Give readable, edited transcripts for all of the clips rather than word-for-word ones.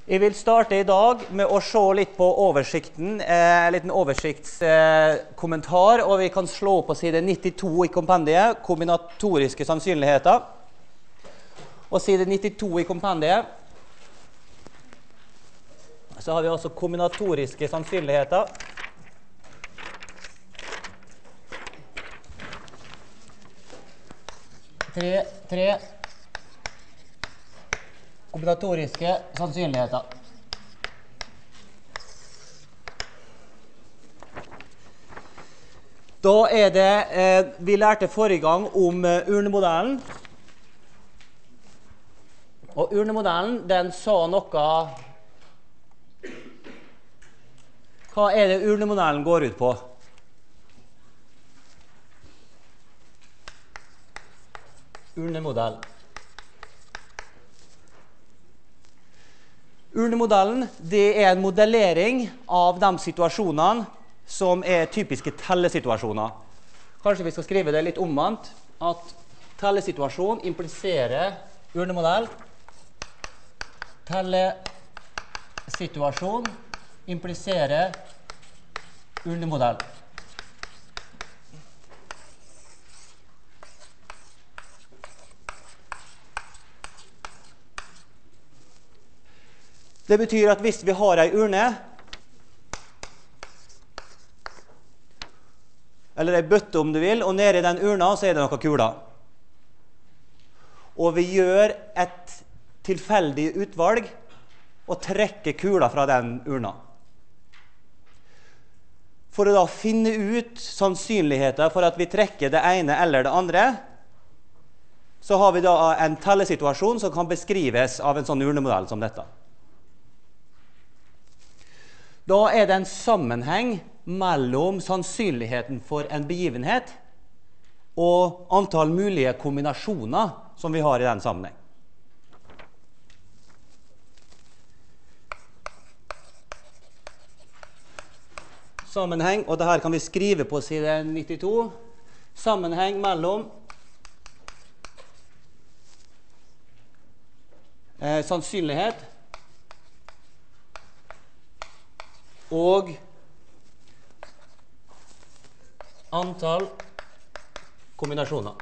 Jeg vil starte I dag med å se litt på oversikten, en liten oversiktskommentar, og vi kan slå på side 92 I kompendiet, kombinatoriske sannsynligheter. Og side 92 I kompendiet, så har vi også kombinatoriske sannsynligheter. Tre kombinatoriske sannsynligheter. Da det vi lærte forrige gang om urnemodellen. Og urnemodellen, den sa noe. Hva det urnemodellen går ut på? Urnemodell. Urnemodellen, det en modellering av de situasjonene som typiske tellesituasjoner. Kanskje vi skal skrive det litt omvendt, at tellesituasjon impliserer urnemodell. Tellesituasjon impliserer urnemodell. Det betyr at hvis vi har en urne, eller en bøtte om du vil, og nede I den urna så det noen kuler. Og vi gjør et tilfeldig utvalg og trekker kula fra den urna. For å da finne ut sannsynligheter for at vi trekker det ene eller det andre, så har vi da en tellesituasjon som kan beskrives av en sånn urnemodell som dette. Da det en sammenheng mellom sannsynligheten for en begivenhet og antall mulige kombinasjoner som vi har I den sammenheng. Sammenheng, og dette kan vi skrive på side 92. Sammenheng mellom sannsynlighet og antall kombinasjoner.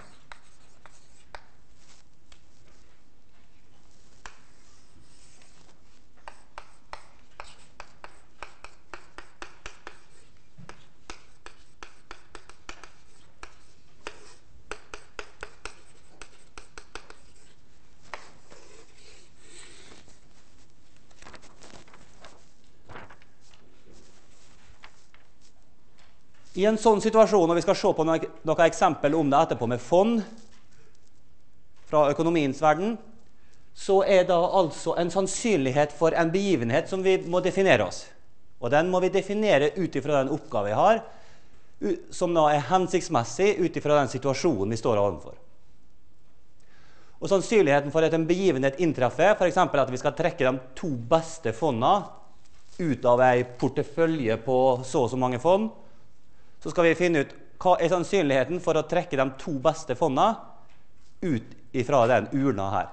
I en sånn situasjon, og vi skal se på noen eksempel om det etterpå med fond fra økonomiens verden, så det altså en sannsynlighet for en begivenhet som vi må definere oss. Og den må vi definere ut ifra den oppgave vi har, som da hensiktsmessig ut ifra den situasjonen vi står overfor. Og sannsynligheten for at en begivenhet inntreffer, for eksempel at vi skal trekke de 2 beste fondene ut av en portefølje på så og så mange fond, så skal vi finne ut hva sannsynligheten for å trekke de 2 beste fondene ut ifra den urna her.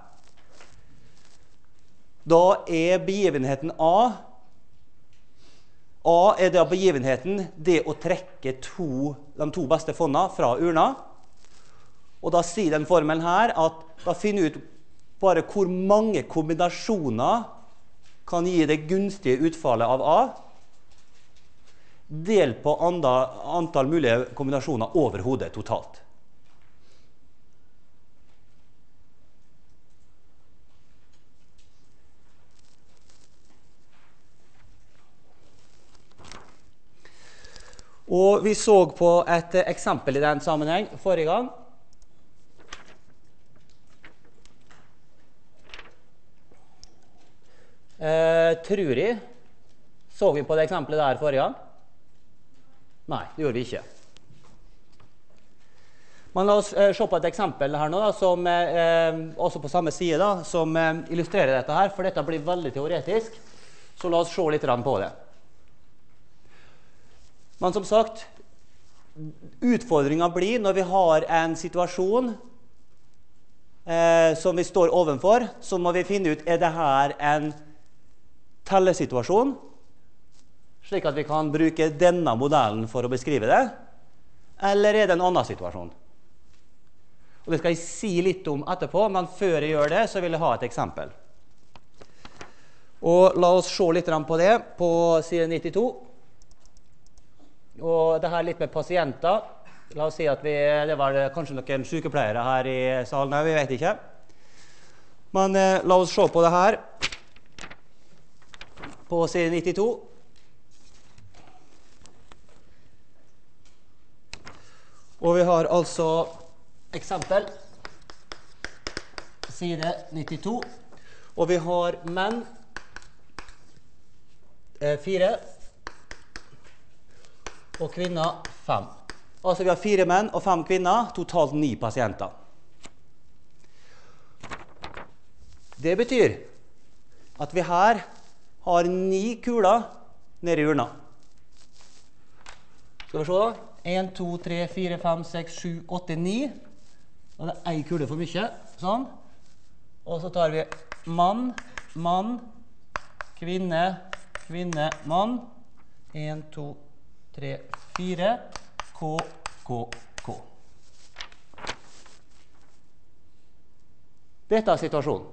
Da begivenheten A. A da begivenheten det å trekke de 2 beste fondene fra urna. Og da sier den formelen her at da finner vi ut bare hvor mange kombinasjoner kan gi det gunstige utfallet av A, del på antall mulige kombinasjoner over hodet totalt. Og vi så på et eksempel I den sammenheng forrige gang. Tror jeg, så vi på det eksempelet der forrige gang? Nei, det gjorde vi ikke. Men la oss se på et eksempel her nå, da, som også på samme side, da, som illustrerer dette her, for dette blir veldig teoretisk, så la oss se litt på det. Men som sagt, utfordringen blir når vi har en situasjon som vi står ovenfor, så må vi finne ut, det her en tellesituasjon, slik at vi kan bruke denne modellen for å beskrive det, eller er det en annen situasjon? Og det skal jeg si litt om etterpå, men før jeg gjør det, så vil jeg ha et eksempel. Og la oss se litt på det på side 92. Og det her litt med pasienter. La oss si at det var kanskje noen sykepleiere her i salen, vi vet ikke. Men la oss se på det her på side 92. Og vi har altså eksempel, side 92, og vi har menn 4 og kvinner 5. Altså vi har 4 menn og 5 kvinner, totalt 9 pasienter. Det betyr at vi her har 9 kuler nede i urna. Skal vi se da? 1, 2, 3, 4, 5, 6, 7, 8, 9. Da er det en kule for mye, sånn. Og så tar vi mann, mann, kvinne, kvinne, mann. 1, 2, 3, 4, K, K, K. Dette er situasjonen.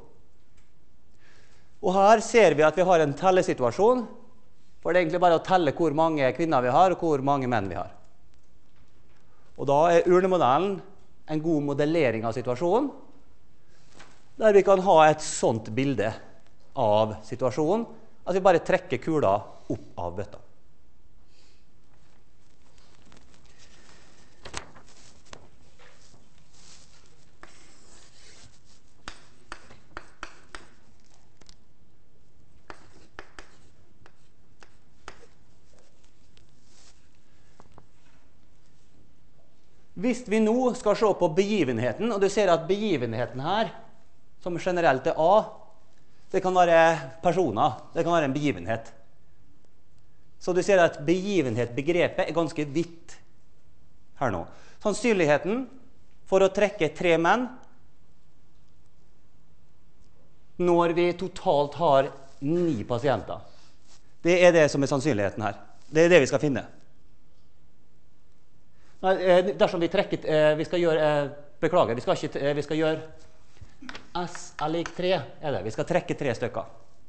Og her ser vi at vi har en tellesituasjon, for det er egentlig bare å telle hvor mange kvinner vi har, og hvor mange menn vi har. Og da er urnemodellen en god modellering av situasjonen, der vi kan ha et sånt bilde av situasjonen, at vi bare trekker kula opp av bøtta. Hvis vi nå skal se på begivenheten, og du ser at begivenheten her, som generelt er A, det kan være personer, det kan være en begivenhet. Så du ser at begivenhet-begrepet er ganske vidt her nå. Sannsynligheten for å trekke 3 menn når vi totalt har 9 pasienter. Det er det som er sannsynligheten her. Det er det vi skal finne. Dersom vi trekker, vi skal gjøre, beklager, vi skal gjøre S er lik 3, er det. Vi skal trekke 3 stykker.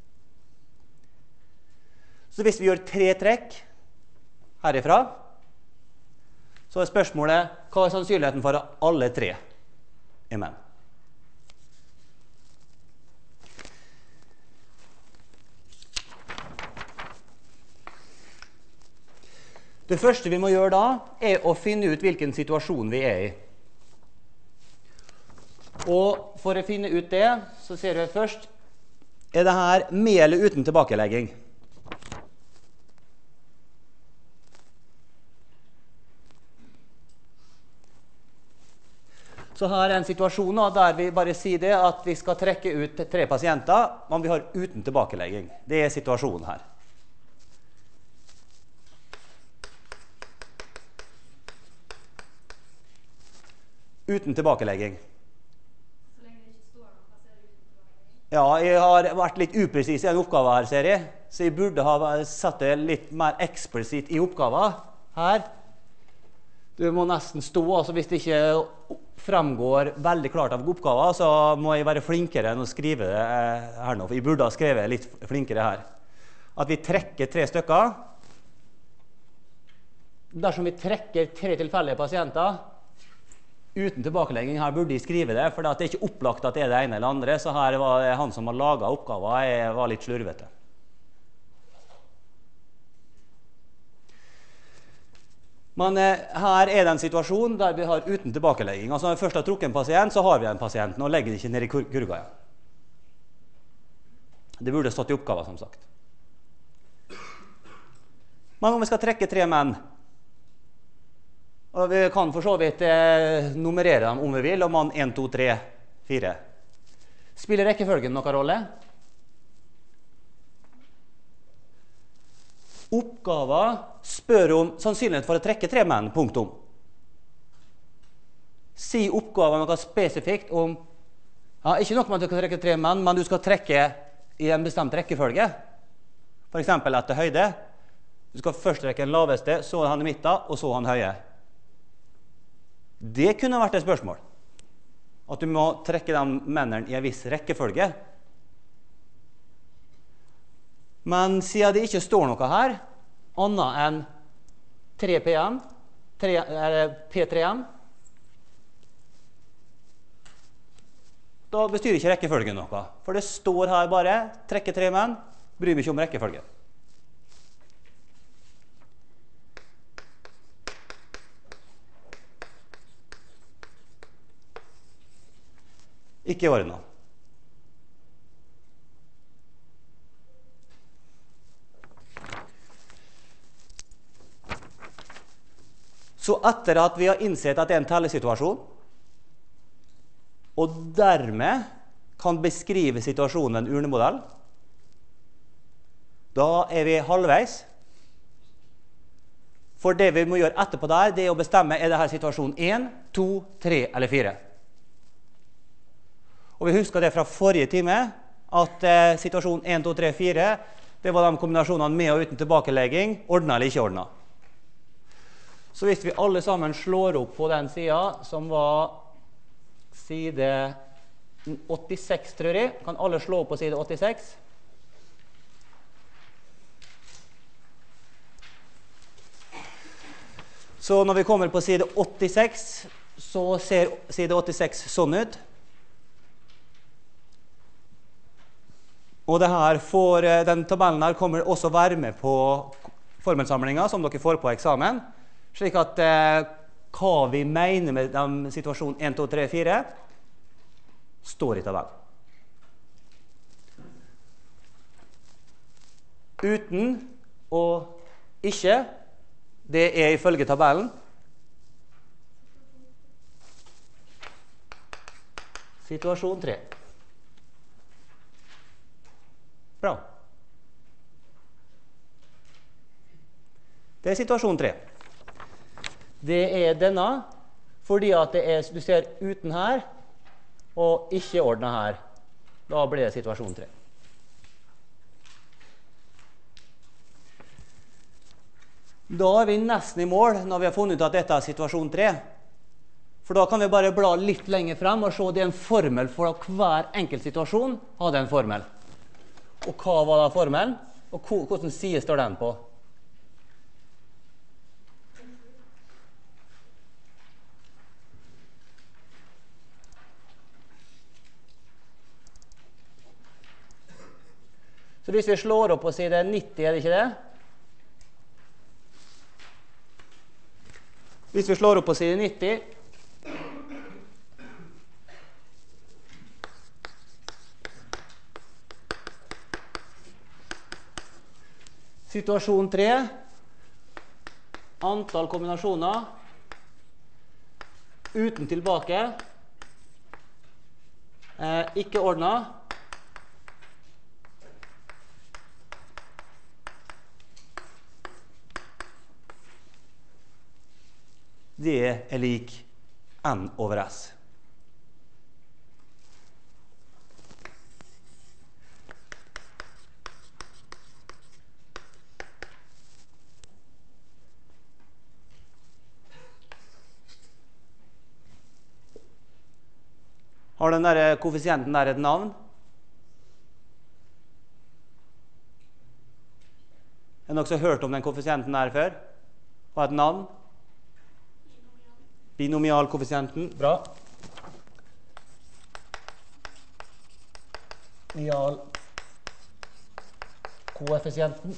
Så hvis vi gjør 3 trekk herifra, så er spørsmålet, hva er sannsynligheten for at alle 3 er menn? Det første vi må gjøre da, er å finne ut hvilken situasjon vi er i. Og for å finne ut det, så ser vi først, er det her med eller uten tilbakelegging? Så her er en situasjon da, der vi bare sier det at vi skal trekke ut 3 pasienter, men vi har uten tilbakelegging. Det er situasjonen her. Uten tilbakelegging. Så lenge det ikke står noe, så er det uten tilbakelegging? Ja, jeg har vært litt upresis i en oppgave her, ser jeg. Så jeg burde ha satt det litt mer eksplisitt i oppgaven her. Du må nesten stå, altså hvis det ikke fremgår veldig klart av oppgaven, så må jeg være flinkere enn å skrive det her nå. For jeg burde ha skrevet litt flinkere her. At vi trekker 3 stykker. Dersom vi trekker 3 tilfeldige pasienter, uten tilbakelegging, her burde jeg skrive det, for det er ikke opplagt at det er det ene eller andre, så her var han som har laget oppgaven, jeg var litt slurvete. Men her er det en situasjon der vi har uten tilbakelegging. Altså når vi først har trukket en pasient, så har vi en pasient, og legger det ikke ned i kurga igjen. Det burde stått i oppgaven, som sagt. Men om vi skal trekke 3 menn, og vi kan for så vidt nummerere dem om vi vil, og mann 1, 2, 3, 4. Spiller rekkefølgen noen rolle? Oppgaven spør om sannsynlighet for å trekke 3 menn, punktum. Si oppgaven noe spesifikt om, ja, ikke nok med at du skal trekke 3 menn, men du skal trekke i en bestemt rekkefølge. For eksempel etter høyde. Du skal først trekke den laveste, så han i midten, og så han høye. Det kunne vært et spørsmål. At du må trekke de mennene i en viss rekkefølge. Men siden det ikke står noe her, annet enn 3 PM, P3M, da bestyrer ikke rekkefølgen noe. For det står her bare, trekke 3 menn, bryr meg ikke om rekkefølgen. Ikke i ordene. Så etter at vi har innsett at det er en tellesituasjon, og dermed kan beskrive situasjonen med en urnemodell, da er vi halvveis. For det vi må gjøre etterpå der, det er å bestemme, er dette situasjon 1, 2, 3 eller 4. Og vi husker det fra forrige time, at situasjon 1, 2, 3, 4, det var de kombinasjonene med og uten tilbakelegging, ordnet eller ikke ordnet. Så hvis vi alle sammen slår opp på den siden, som var side 86, tror jeg, kan alle slå opp på side 86. Så når vi kommer på side 86, så ser side 86 sånn ut. Og den tabellen her kommer også være med på formelsamlingen som dere får på eksamen, slik at hva vi mener med situasjon 1, 2, 3, 4 står i tabellen. Uten og ikke, det er ifølge tabellen. Situasjon 3. Bra. Det er situasjon 3. Det er denne, fordi at du ser uten her, og ikke ordnet her. Da blir det situasjon 3. Da er vi nesten i mål når vi har funnet ut at dette er situasjon 3. For da kan vi bare bla litt lenger frem og se at det er en formel for at hver enkelt situasjon hadde en formel. Og hva var da formelen? Og hvordan side står den på? Så hvis vi slår opp på side 90, er det ikke det? Hvis vi slår opp på side 90, situasjon 3, antall kombinasjoner, uten tilbake, ikke ordnet, det er lik N over S. Har den der koeffisienten der et navn? Er det noen som har hørt om den koeffisienten der før? Har et navn? Binomialkoeffisienten. Bra. Binomialkoeffisienten.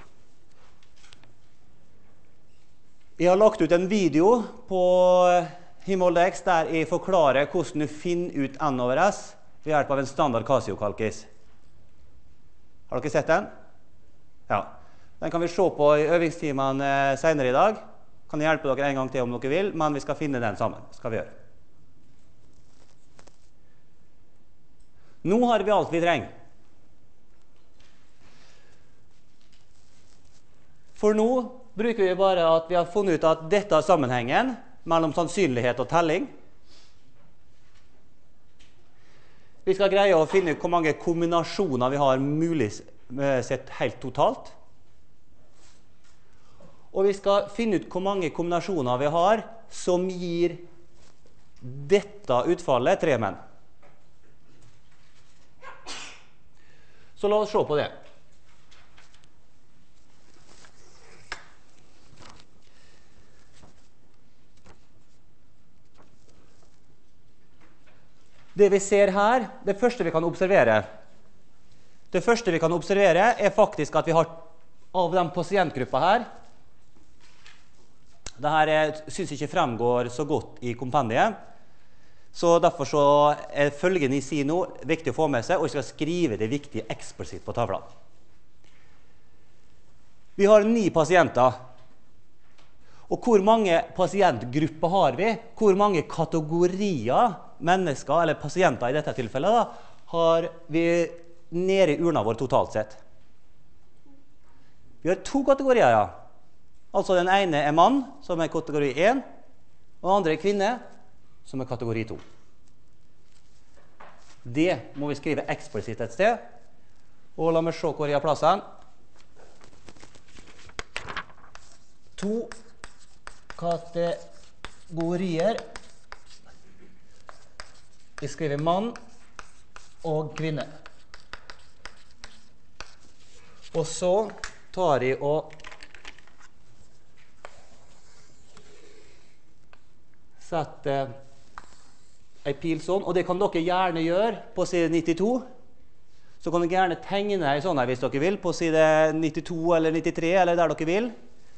Jeg har lagt ut en video på Himmeldex der jeg forklarer hvordan du finner ut N over S ved hjelp av en standard Casio-kalkis. Har dere sett den? Ja. Den kan vi se på i øvingstimen senere i dag. Kan jeg hjelpe dere en gang til om dere vil, men vi skal finne den sammen. Skal vi gjøre. Nå har vi alt vi trenger. For nå bruker vi bare at vi har funnet ut at dette er sammenhengen mellom sannsynlighet og telling. Vi skal greie å finne ut hvor mange kombinasjoner vi har sett helt totalt. Og vi skal finne ut hvor mange kombinasjoner vi har som gir dette utfallet 3 menn. Så la oss se på det. Det vi ser her, det første vi kan observere, er faktisk at vi har av den pasientgruppa her. Dette synes ikke fremgår så godt i kompendiet, så derfor så er følgende jeg sier nå viktig å få med seg, og jeg skal skrive det viktige eksplisitt på tavla. Vi har 9 pasienter. Og hvor mange pasientgrupper har vi? Hvor mange kategorier mennesker, eller pasienter i dette tilfellet, da, har vi nede i urna vår totalt sett? Vi har 2 kategorier, ja. Altså den ene er mann, som er kategori 1, og den andre er kvinne, som er kategori 2. Det må vi skrive eksplisitt et sted. Og la meg se hvor jeg har plassen. 2 kategorier. Vi skriver mann og kvinne. Og så tar jeg og setter en pil sånn, og det kan dere gjerne gjøre på side 92. Så kan dere gjerne tegne en sånn her hvis dere vil, på side 92 eller 93, eller der dere vil.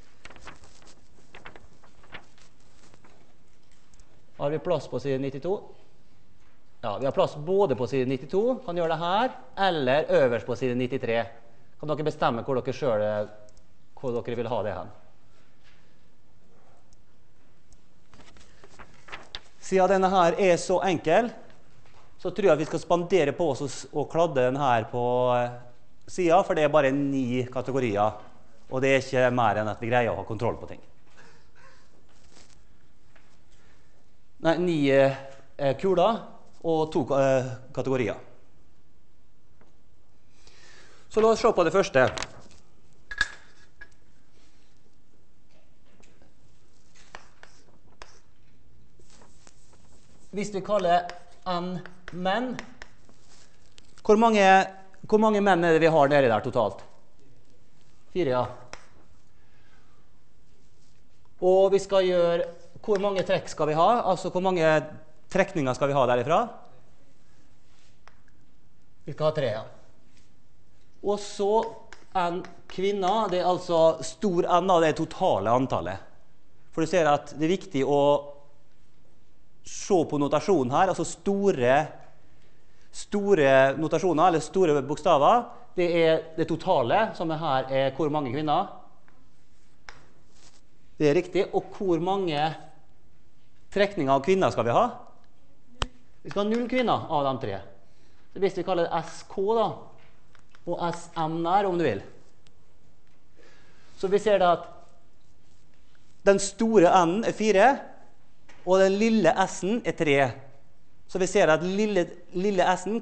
Har vi plass på side 92? Ja, vi har plass både på side 92, kan gjøre det her, eller øverst på side 93. Kan dere bestemme hvor dere selv, hvor dere vil ha det hen. Siden denne her er så enkel, så tror jeg vi skal spandere på oss og kladde den her på siden, for det er bare 9 kategorier, og det er ikke mer enn at vi greier å ha kontroll på ting. Nei, 9 kuler og 2 kategorier. Så la oss se på det første. Hvis vi kaller n menn, hvor mange menn er det vi har nede der totalt? 4, ja. Og vi skal gjøre, hvor mange trekk skal vi ha? Altså, hvor mange trekninger skal vi ha derifra? Vi skal ha 3, ja. Og så n kvinner, det er altså stor n av det totale antallet. For du ser at det er viktig å se på notasjonen her, altså store notasjoner, eller store bokstaver, det er det totale, som her er hvor mange kvinner. Det er riktig. Og hvor mange trekninger av kvinner skal vi ha? Vi skal ha 0 kvinner av de 3. Så hvis vi kaller det SK da, og SM der, om du vil. Så vi ser da at den store N er 4, og den lille S-en er 3. Så vi ser at lille S-en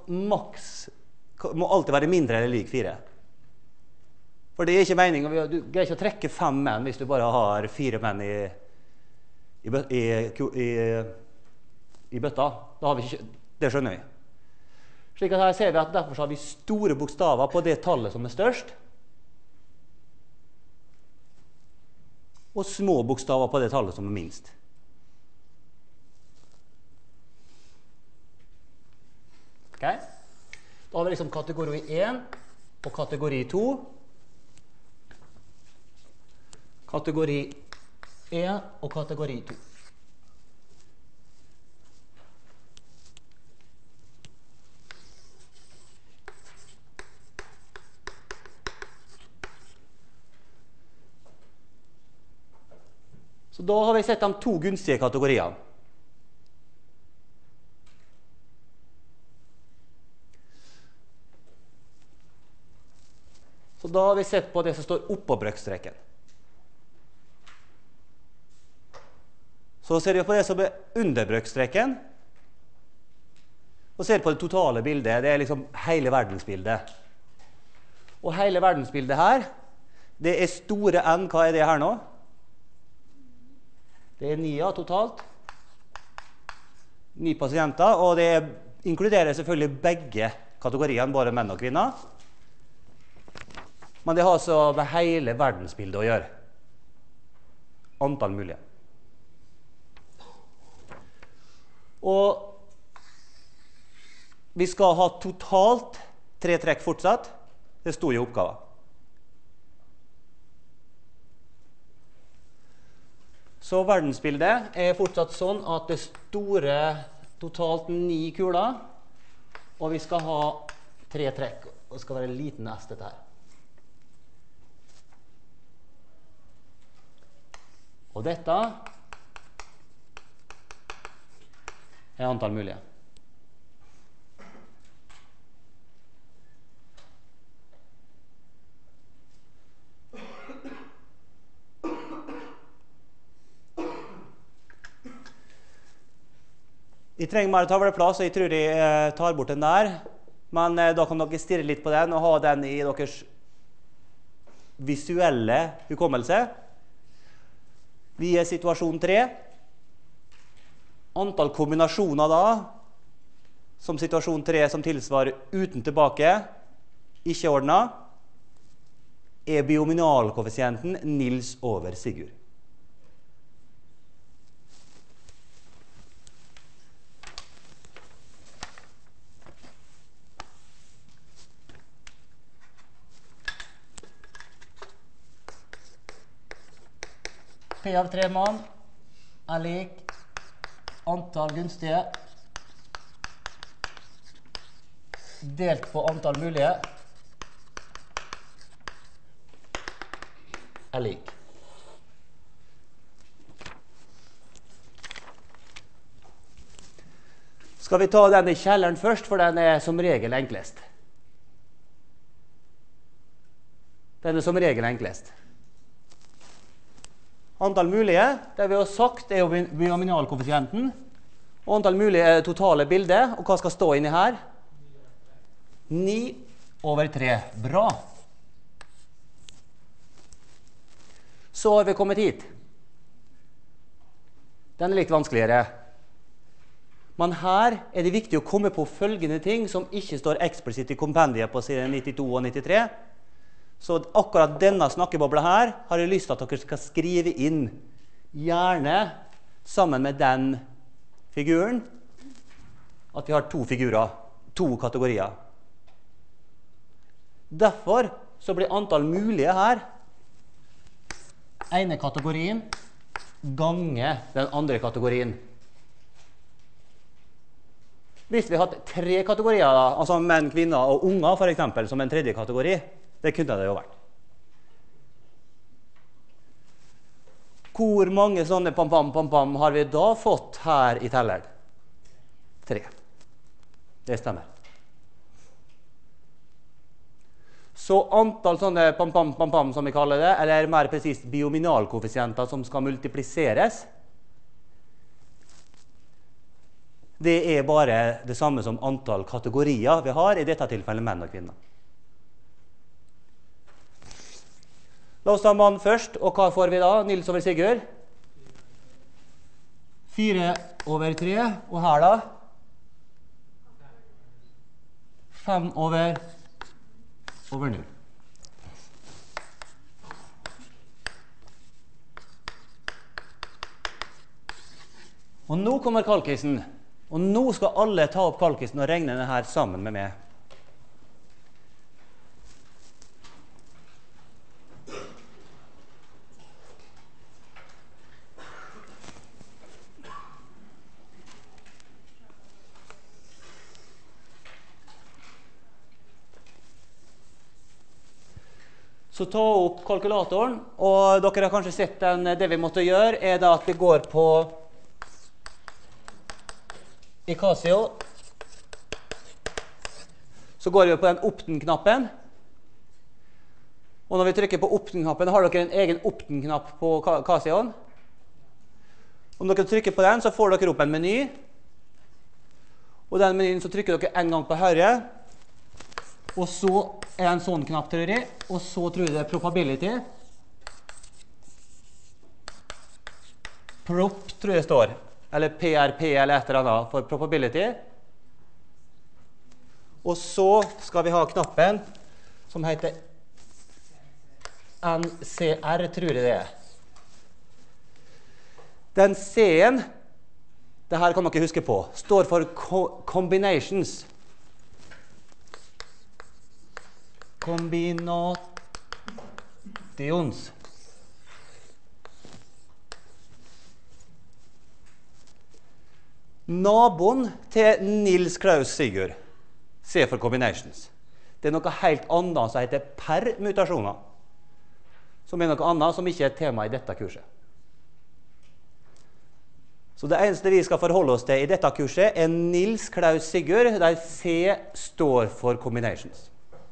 må alltid være mindre eller lik 4. For det er ikke meningen, du greier ikke å trekke 5 menn hvis du bare har 4 menn i bøtta. Da har vi ikke, det skjønner vi. Slik at her ser vi at derfor har vi store bokstaver på det tallet som er størst, og små bokstaver på det tallet som er minst. Okay. Da har vi liksom kategori 1 og kategori 2. Kategori 1 og kategori 2. Så da har vi sett de 2 gunstige kategoriene. Så da har vi sett på det som står oppå brøkstreken. Så ser vi på det som er under brøkstreken, og ser på det totale bildet. Det er liksom hele verdensbildet. Og hele verdensbildet her, det er store N. Hva er det her nå? Det er 9 totalt. 9 pasienter, og det inkluderer selvfølgelig begge kategoriene, både menn og kvinner. Men det har altså med hele verdensbildet å gjøre. Antall mulige. Og vi skal ha totalt 3 trekk fortsatt. Det sto i oppgaven. Så verdensbildet er fortsatt sånn at det store totalt 9 kuler, og vi skal ha 3 trekk, og det skal være en liten S dette her. Og dette er antall mulige. Jeg trenger mer tavleplass, og jeg tror jeg tar bort den der. Men da kan dere stirre litt på den og ha den i deres visuelle hukommelse. Vi er situasjon 3. Antall kombinasjoner da, som situasjon 3 som tilsvarer uten tilbake, ikke ordnet, er biominalkoeffisienten Nils over Sigurd. P av 3 mann er lik antall gunstige delt på antall mulige er lik. Skal vi ta den i kjelleren først, for den er som regel enklest. Den er som regel enklest. Antall mulige, det vi har sagt, er jo biominalkoeffisienten. Og antall mulige er totale bildet. Og hva skal stå inni her? 9 over 3. Bra. Så har vi kommet hit. Den er litt vanskeligere. Men her er det viktig å komme på følgende ting som ikke står eksplisitt i kompendiet på side 92 og 93. Så akkurat denne snakkebobla her har jeg lyst til at dere skal skrive inn, gjerne sammen med den figuren, at vi har 2 figurer, 2 kategorier. Derfor så blir antall mulige her ene kategorien gange den andre kategorien. Hvis vi hadde 3 kategorier, altså menn, kvinner og unger for eksempel, som en tredje kategori, det kunne det jo vært. Hvor mange sånne pam-pam-pam-pam har vi da fått her i telleren? 3. Det stemmer. Så antall sånne pam-pam-pam-pam som vi kaller det, eller mer presist biominalkoeffisienter som skal multipliseres, det er bare det samme som antall kategorier vi har, i dette tilfellet menn og kvinner. La oss ta mann først, og hva får vi da? Nils over Sigurd? 4 over 3, og her da? 5 over 0. Og nå kommer kalkisen, og nå skal alle ta opp kalkisen og regne denne her sammen med meg. Så ta opp kalkulatoren, og dere har kanskje sett den. Det vi måtte gjøre er da at vi går på i Casio. Så går vi på den Opten-knappen. Og når vi trykker på Opten-knappen, har dere en egen Opten-knapp på Casioen. Om dere trykker på den, så får dere opp en meny. Og den menyen så trykker dere en gang på høyre. Og så er en sånn knapp, tror jeg. Og så tror jeg det er probability. Prop, tror jeg det står. Eller PRP, eller et eller annet for probability. Og så skal vi ha knappen som heter NCR, tror jeg det er. Den C-en, det her kan dere huske på, står for combinations. Kombinations. Naboen til Nils Klaus Sigurd, C for combinations. Det er noe helt annet som heter permutasjoner, som er noe annet som ikke er tema i dette kurset. Så det eneste vi skal forholde oss til i dette kurset er Nils Klaus Sigurd, der C står for combinations.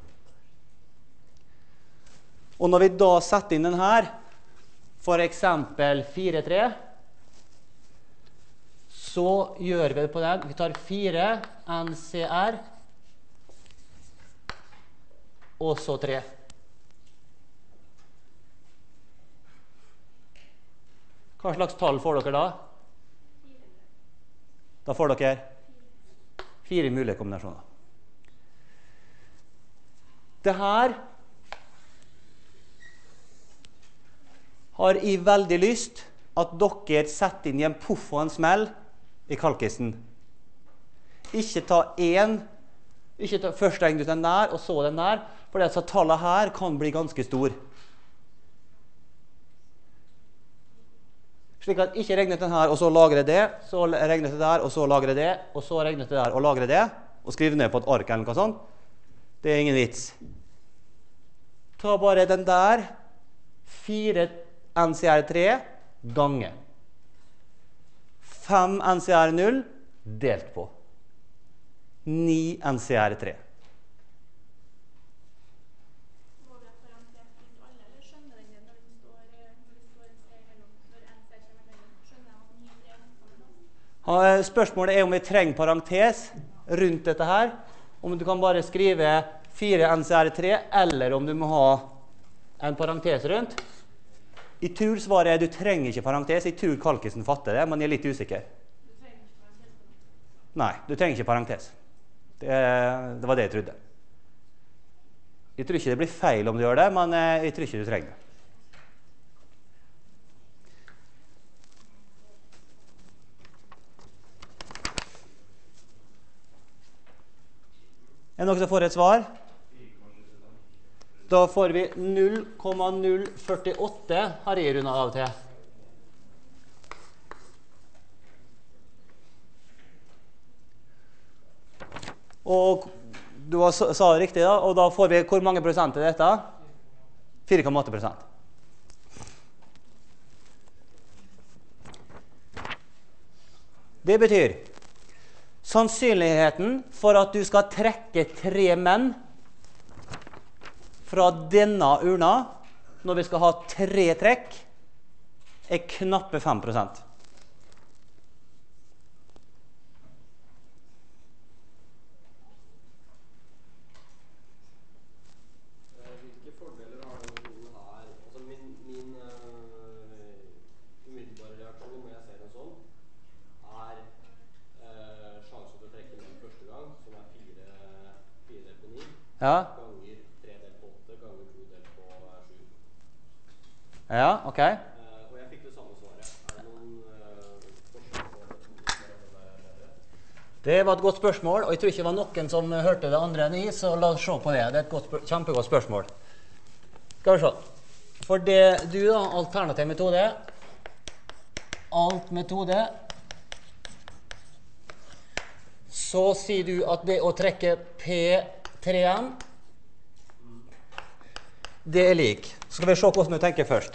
Og når vi da setter inn den her, for eksempel 4-3, så gjør vi det på den. Vi tar 4 NCR, og så 3. Hva slags tall får dere da? Da får dere 4 mulige kombinasjoner. Det her har jeg veldig lyst at dere setter inn i en puff og en smell i kalkisen. Ikke ta først regne ut den der, og så den der, for disse tallene her kan bli ganske stor. Slik at ikke regne ut den her, og så lagre det, så regne ut det der, og så lagre det, og så regne ut det der, og lagre det, og skrive ned på et ark eller noe sånt. Det er ingen vits. Ta bare den der, 4 NCR3 gange. 5 NCR0 delt på. 9 NCR3. Må vi ha parentes rundt alle, eller skjønner den det når det står en C mellom, når NCR kommer mellom? Skjønner jeg at 9 3 sammen da? Spørsmålet er om vi trenger parentes rundt dette her. Om du kan bare skrive 4 NCR3, eller om du må ha en parentes rundt. I tur svaret er du trenger ikke parentes. I tur kalkisen fatter det, men jeg er litt usikker. Du trenger ikke parentes på noe. Nei, du trenger ikke parentes. Det var det jeg trodde. Jeg tror ikke det blir feil om du gjør det, men jeg tror ikke du trenger det. Er det noen som får et svar? Da får vi 0,048 har jeg rundet av til. Og du sa det riktig da, og da får vi hvor mange prosent er dette? 4,8%. Det betyr sannsynligheten for at du skal trekke 3 menn fra denne urna, når vi skal ha 3 trekk, er knappe 5%. Hvilke fordeler har denne metoden her? Altså min umiddelbare reaksjon når jeg ser en sånn, er sjansen til å trekke menn første gang, som er 4 delt på 9. Ja. Ja, ok. Og jeg fikk det samme svaret. Er det noen forskjell på dette? Det var et godt spørsmål, og jeg tror ikke det var noen som hørte det andre enn jeg, så la oss se på det. Det er et kjempegodt spørsmål. Skal vi se. For det du da, alternativ metode, alt metode, så sier du at det å trekke P3N, det er lik. Så skal vi se hvordan du tenker først.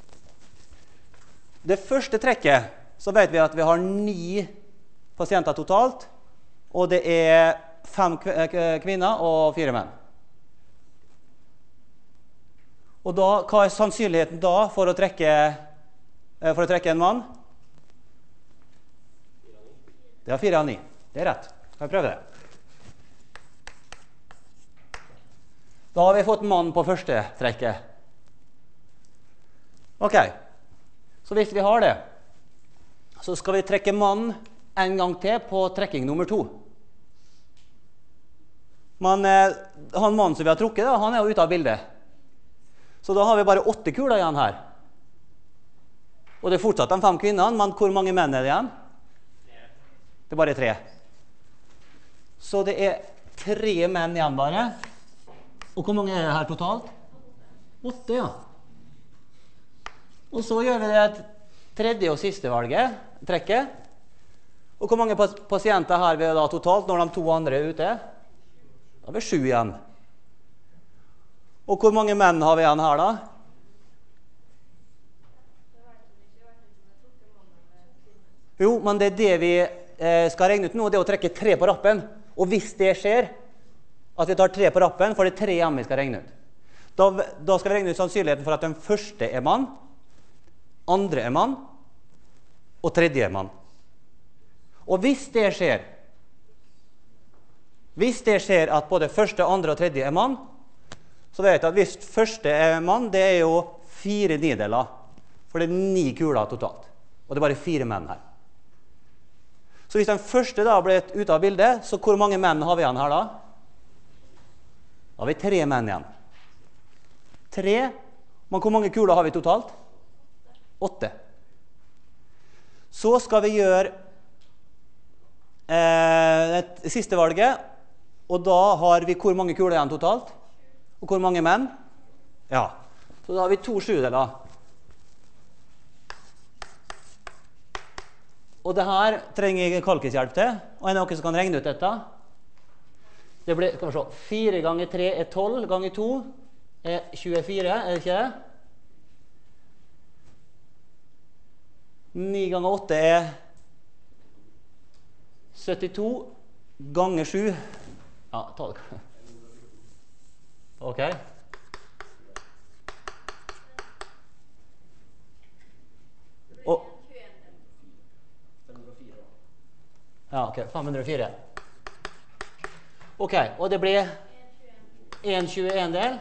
Det første trekket, så vet vi at vi har 9 pasienter totalt, og det er 5 kvinner og 4 menn. Og da, hva er sannsynligheten da for å trekke en mann? Det er 4 av 9. Det er rett. Kan vi prøve det? Da har vi fått mann på første trekket. Ok, så hvis vi har det, så skal vi trekke mann en gang til på trekking nummer 2. Men han mannen som vi har trukket, da, han er jo ute av bildet. Så da har vi bare 8 kuler igjen her. Og det er fortsatt de 5 kvinnene, men hvor mange menn er det igjen? Det er bare 3. Så det er 3 menn igjen bare. Og hvor mange er det her totalt? 8, ja. Og så gjør vi det tredje og siste valget, trekket. Og hvor mange pasienter har vi da totalt når de 2 andre er ute? Da har vi 7 igjen. Og hvor mange menn har vi igjen her da? Jo, men det er det vi skal regne ut nå, det er å trekke 3 på rappen. Og hvis det skjer, at vi tar 3 på rappen, for det er 3 igjen vi skal regne ut. Da skal vi regne ut sannsynligheten for at den første er mann, andre er mann, og tredje er mann. Og hvis det skjer at både første, andre og tredje er mann, så vet jeg at hvis første er mann, det er jo 4 nideler, for det er 9 kuler totalt. Og det er bare 4 menn her. Så hvis den første da ble ute av bildet, så hvor mange menn har vi igjen her da? Da har vi 3 menn igjen. 3, men hvor mange kuler har vi totalt? 8. Så skal vi gjøre det siste valget, og da har vi hvor mange kuler igjen totalt? Og hvor mange menn? Ja, så da har vi 2 sjudeler. Og det her trenger jeg Kalkis hjelp til, og er det noen som kan regne ut dette? Det blir, skal vi se, 4 ganger 3 er 12, ganger 2 er 24, er det ikke det? 9 ganger 8 er 72, ganger 7. Ja, ta det. Ok. Og, ja, ok, 504. Ok, og det blir 1,21 del.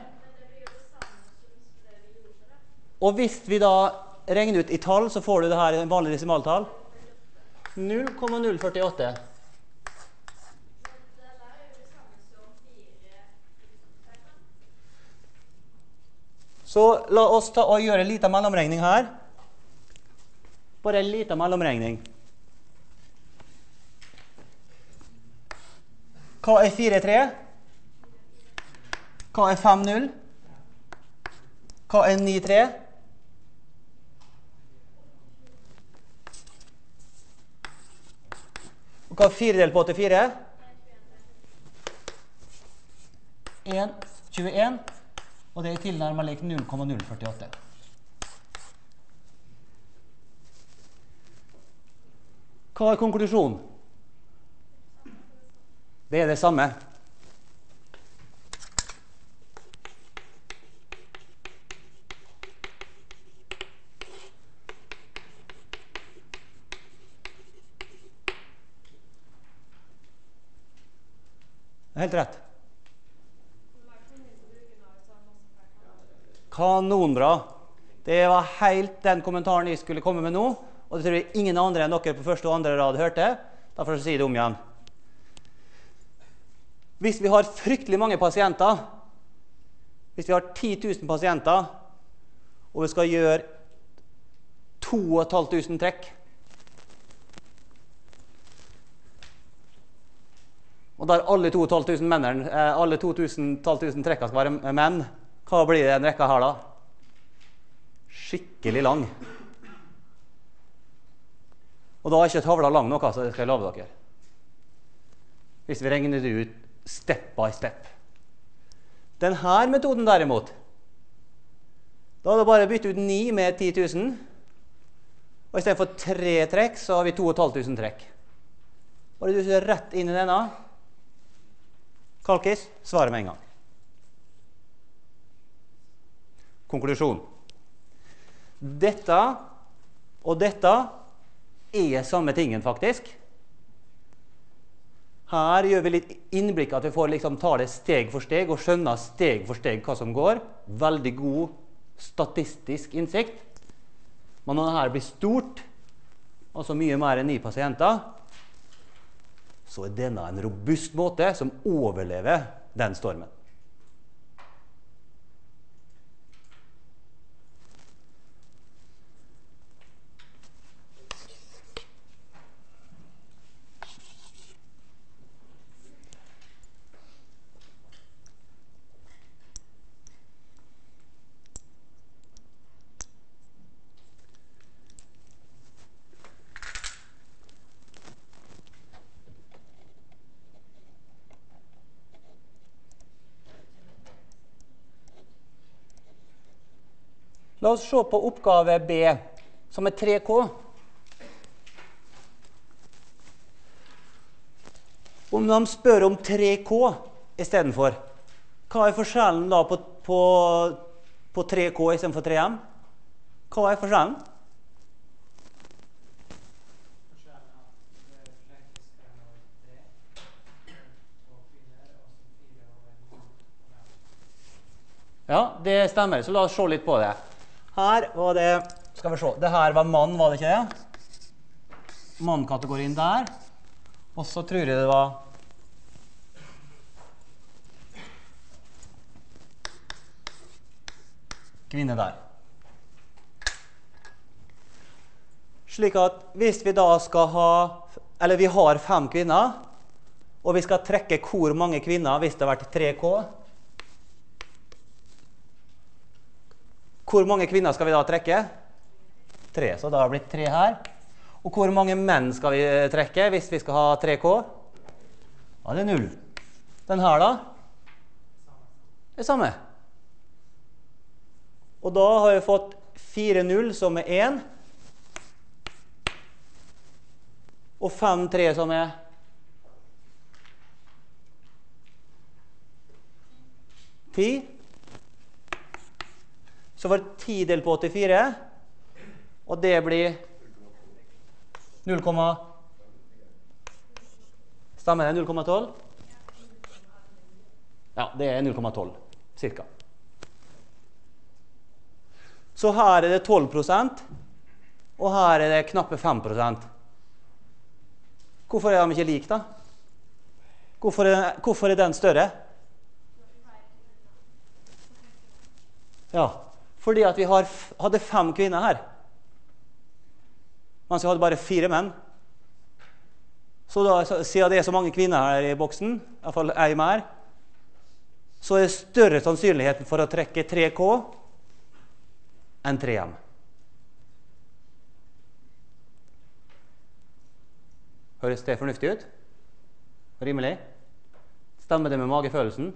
Og hvis vi da regner ut i tall, så får du det her i en vanlig desimaltall. 0,048. Så la oss ta og gjøre en liten mellomregning her. Bare en liten mellomregning. Hva er 4,3? Hva er 5,0? Hva er 9,3? Og hva er 4 delt på 84? 1,21. Og det er tilnærmet lik 0,048. Hva er konklusjonen? Det er det samme. Det er helt rett. Kanonbra. Det var helt den kommentaren jeg skulle komme med nå, og det tror jeg ingen andre enn dere på første og andre rad hørte. Derfor sier jeg det om igjen. Hvis vi har fryktelig mange pasienter, hvis vi har 10 000 pasienter, og vi skal gjøre 2.500 trekk, og der alle 2.500 mennene, alle 2.500 trekkene skal være menn, hva blir det en rekka her da? Skikkelig lang. Og da er ikke tavla lang nok, altså, det skal jeg love dere. Hvis vi regner det ut step by step. Denne metoden derimot, da er det bare å bytte ut 9 med 10 000, og i stedet for 3 trekk, så har vi 2.500 trekk. Bare du ser rett inn i denne. Kalkis, svarer med en gang. Konklusjon. Dette og dette er samme tingen faktisk. Her gjør vi litt innblikk at vi får liksom ta det steg for steg og skjønner steg for steg hva som går. Veldig god statistisk innsikt. Men når dette blir stort, altså mye mer enn 9 pasienter, så er denne en robust måte som overlever den stormen. La oss se på oppgave B, som er 3K. Om de spør om 3K i stedet for, hva er forskjellen da på 3K i stedet for 3M? Hva er forskjellen? Ja, det stemmer, så la oss se litt på det. Her var det, skal vi se, det her var mann, var det ikke det? Mann-kategorien der. Og så tror jeg det var kvinne der. Slik at hvis vi da skal ha, eller vi har 5 kvinner, og vi skal trekke hvor mange kvinner hvis det har vært 3K, hvor mange kvinner skal vi da trekke? 3, så da har det blitt 3 her. Og hvor mange menn skal vi trekke hvis vi skal ha 3K? Ja, det er 0. Den her da? Det er samme. Og da har vi fått 4,0 som er 1. Og 5,3 som er 10. Så var det 10 delt på 84, og det blir 0, stemmer det 0,12? Ja, det er 0,12, cirka. Så her er det 12%, og her er det knappe 5%. Hvorfor er de ikke like da? Hvorfor er den større? Ja. Fordi at vi hadde 5 kvinner her. Mens vi hadde bare 4 menn. Så da, siden det er så mange kvinner her i boksen, i hvert fall ei mer, så er det større sannsynlighet for å trekke 3K enn 3M. Høres det fornuftig ut? Rimelig? Stemmer det med magefølelsen?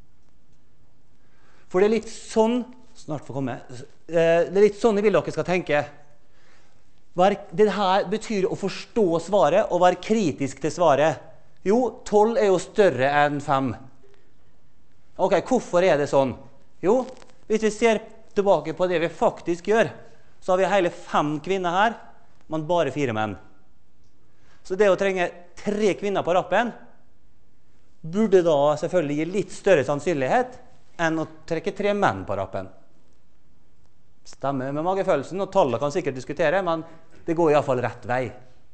For det er litt sånn snart får komme. Det er litt sånn jeg vil dere skal tenke. Det her betyr å forstå svaret og være kritisk til svaret. Jo, 12 er jo større enn 5. Ok, hvorfor er det sånn? Jo, hvis vi ser tilbake på det vi faktisk gjør, så har vi hele 5 kvinner her, men bare 4 menn. Så det å trenge 3 kvinner på rappen burde da selvfølgelig gi litt større sannsynlighet enn å trekke 3 menn på rappen. Stemmer med magefølelsen, og tallene kan sikkert diskutere, men det går i hvert fall rett vei.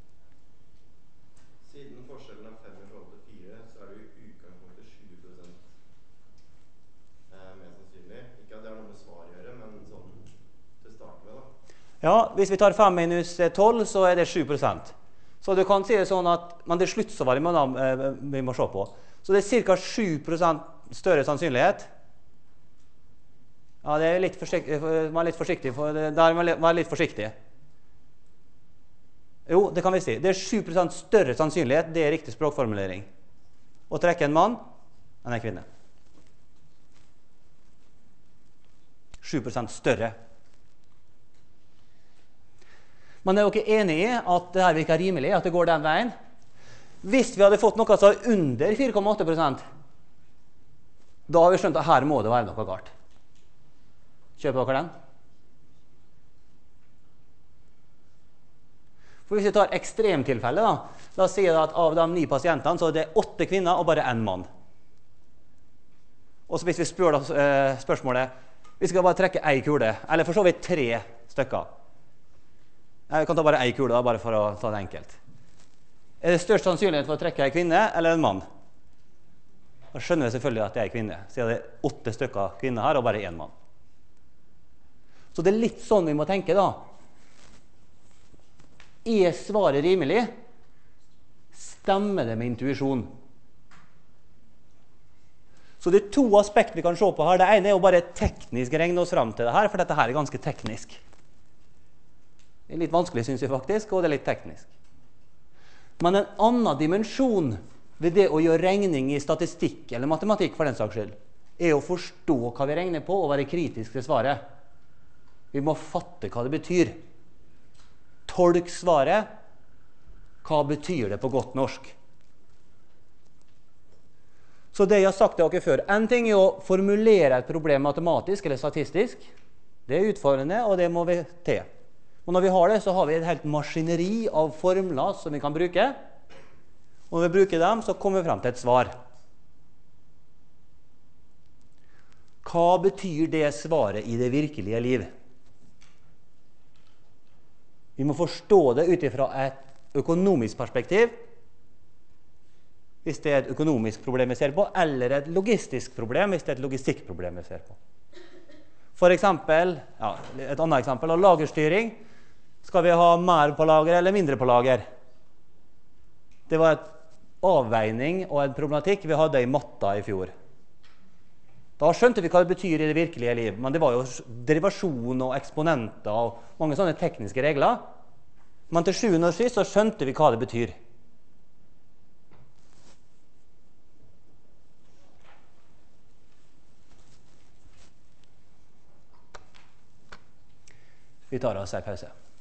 Siden forskjellen er 5 i forhold til 4, så er det i utgangspunktet 20% mer sannsynlig. Ikke at det har noe med svar å gjøre, men sånn til start med da. Ja, hvis vi tar 5 minus 12, så er det 7%. Så du kan si det sånn at, men det er sluttsvaret vi må se på. Så det er cirka 7% større sannsynlighet. Ja, det er litt forsiktig, vær litt forsiktig, for der vær litt forsiktig. Jo, det kan vi si. Det er 7% større sannsynlighet, det er riktig språkformulering. Å trekke en mann enn en kvinne. 7% større. Men er dere enige i at det her virker rimelig, at det går den veien? Hvis vi hadde fått noe som var under 4,8%, da har vi skjønt at her må det være noe galt. Kjøper dere den? For hvis vi tar ekstremtilfellet, da, la oss si at av de 9 pasientene så er det 8 kvinner og bare 1 mann. Og så hvis vi spør spørsmålet, vi skal bare trekke 1 kule, eller for så vidt 3 stykker. Jeg kan ta bare 1 kule, da, bare for å ta det enkelt. Er det størst sannsynlighet for å trekke 1 kvinne eller en mann? Da skjønner vi selvfølgelig at det er en kvinne, siden det er 8 stykker kvinner her og bare 1 mann. Så det er litt sånn vi må tenke, da. Er svaret rimelig? Stemmer det med intuisjon? Så det er 2 aspekter vi kan se på her. Det ene er jo bare teknisk regne oss fram til det her, for dette her er ganske teknisk. Det er litt vanskelig, synes jeg faktisk, og det er litt teknisk. Men en annen dimensjon ved det å gjøre regning i statistikk, eller matematikk for den saks skyld, er å forstå hva vi regner på og være kritisk til svaret. Vi må fatte hva det betyr. Tolk svaret. Hva betyr det på godt norsk? Så det jeg har sagt til dere før, en ting er å formulere et problem matematisk eller statistisk. Det er utfordrende, og det må vi til. Og når vi har det, så har vi et helt maskineri av formler som vi kan bruke. Og når vi bruker dem, så kommer vi frem til et svar. Hva betyr det svaret i det virkelige liv? Vi må forstå det ut fra et økonomisk perspektiv, hvis det er et økonomisk problem vi ser på, eller et logistisk problem, hvis det er et logistikkproblem vi ser på. For eksempel, et annet eksempel av lagerstyring. Skal vi ha mer på lager eller mindre på lager? Det var et avveining og en problematikk vi hadde i matta i fjor. Da skjønte vi hva det betyr i det virkelige liv, men det var jo derivasjon og eksponenter og mange sånne tekniske regler. Men til sjuende og sist så skjønte vi hva det betyr. Vi tar oss en pause.